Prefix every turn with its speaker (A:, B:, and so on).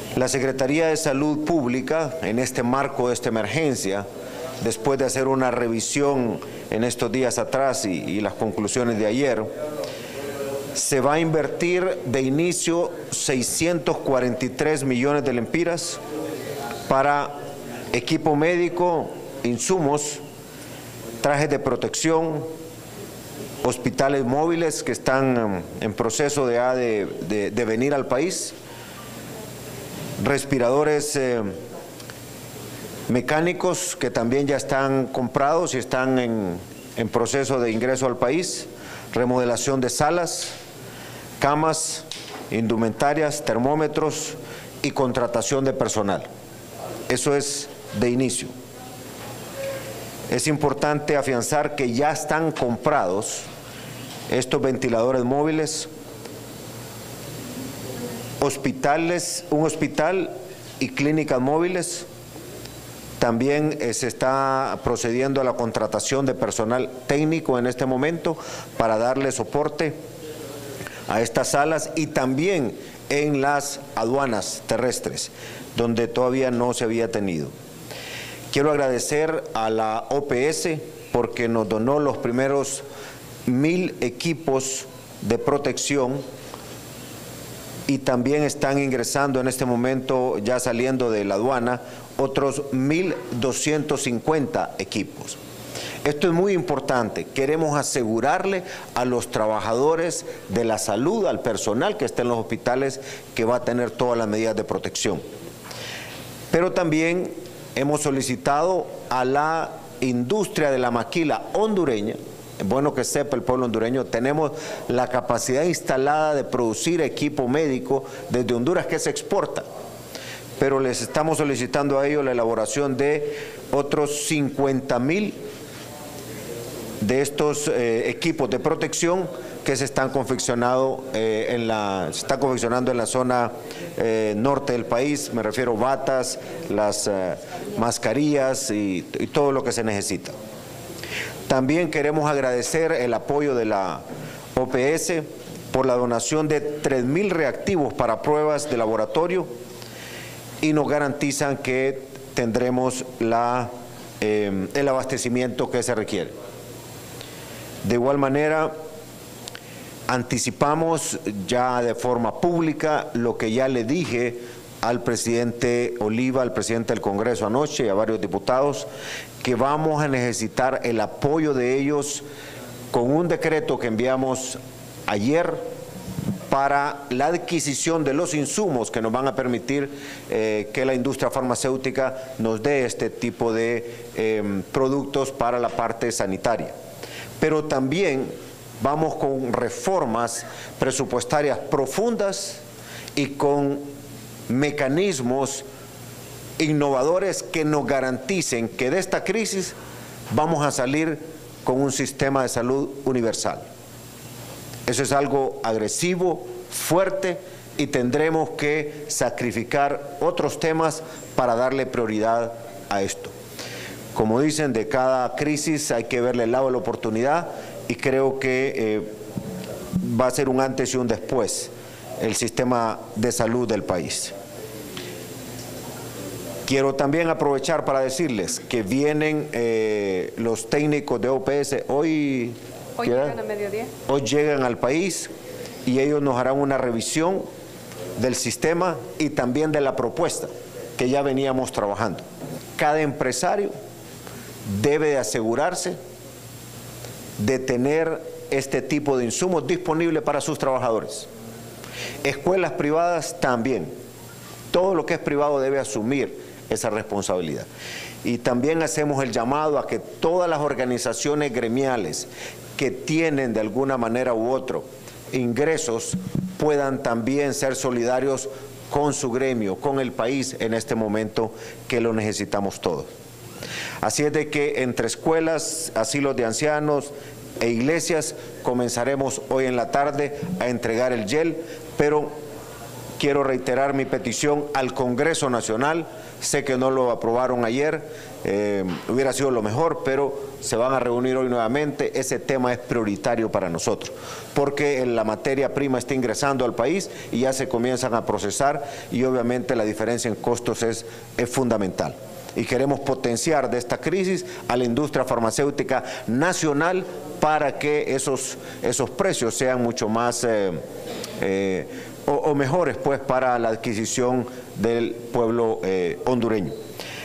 A: La Secretaría de Salud Pública, en este marco de esta emergencia, después de hacer una revisión en estos días atrás y las conclusiones de ayer, se va a invertir de inicio 643 millones de lempiras para equipo médico, insumos, trajes de protección, hospitales móviles que están en proceso de venir al país, respiradores mecánicos que también ya están comprados y están en proceso de ingreso al país, remodelación de salas, camas, indumentarias, termómetros y contratación de personal. Eso es de inicio. Es importante afianzar que ya están comprados estos ventiladores móviles, un hospital y clínicas móviles. También se está procediendo a la contratación de personal técnico en este momento para darle soporte a estas salas y también en las aduanas terrestres, donde todavía no se había tenido. Quiero agradecer a la OPS porque nos donó los primeros 1000 equipos de protección y también están ingresando en este momento, ya saliendo de la aduana, otros 1250 equipos. Esto es muy importante. Queremos asegurarle a los trabajadores de la salud, al personal que está en los hospitales, que va a tener todas las medidas de protección. Pero también hemos solicitado a la industria de la maquila hondureña, es bueno que sepa el pueblo hondureño, tenemos la capacidad instalada de producir equipo médico desde Honduras que se exporta, pero les estamos solicitando a ellos la elaboración de otros 50,000 de estos equipos de protección que se están confeccionando en la zona norte del país. Me refiero a batas, las mascarillas y todo lo que se necesita. También queremos agradecer el apoyo de la OPS por la donación de 3,000 reactivos para pruebas de laboratorio y nos garantizan que tendremos el abastecimiento que se requiere. De igual manera, anticipamos ya de forma pública lo que ya le dije al presidente Oliva, al presidente del Congreso anoche y a varios diputados, que vamos a necesitar el apoyo de ellos con un decreto que enviamos ayer para la adquisición de los insumos que nos van a permitir que la industria farmacéutica nos dé este tipo de productos para la parte sanitaria. Pero también vamos con reformas presupuestarias profundas y con mecanismos innovadores que nos garanticen que de esta crisis vamos a salir con un sistema de salud universal. Eso es algo agresivo, fuerte, y tendremos que sacrificar otros temas para darle prioridad a esto. Como dicen, de cada crisis hay que verle el lado de la oportunidad y creo que va a ser un antes y un después el sistema de salud del país. Quiero también aprovechar para decirles que vienen los técnicos de OPS hoy llegan a mediodía. Hoy llegan al país y ellos nos harán una revisión del sistema y también de la propuesta que ya veníamos trabajando. Cada empresario debe de asegurarse de tener este tipo de insumos disponibles para sus trabajadores. Escuelas privadas también. Todo lo que es privado debe asumir esa responsabilidad. Y también hacemos el llamado a que todas las organizaciones gremiales que tienen de alguna manera u otro ingresos puedan también ser solidarios con su gremio, con el país en este momento que lo necesitamos todos. Así es de que entre escuelas, asilos de ancianos e iglesias comenzaremos hoy en la tarde a entregar el gel, pero quiero reiterar mi petición al Congreso Nacional. Sé que no lo aprobaron ayer, hubiera sido lo mejor, pero se van a reunir hoy nuevamente. Ese tema es prioritario para nosotros, porque la materia prima está ingresando al país y ya se comienzan a procesar, y obviamente la diferencia en costos es fundamental. Y queremos potenciar de esta crisis a la industria farmacéutica nacional para que esos precios sean mucho más o mejores, pues, para la adquisición del pueblo hondureño.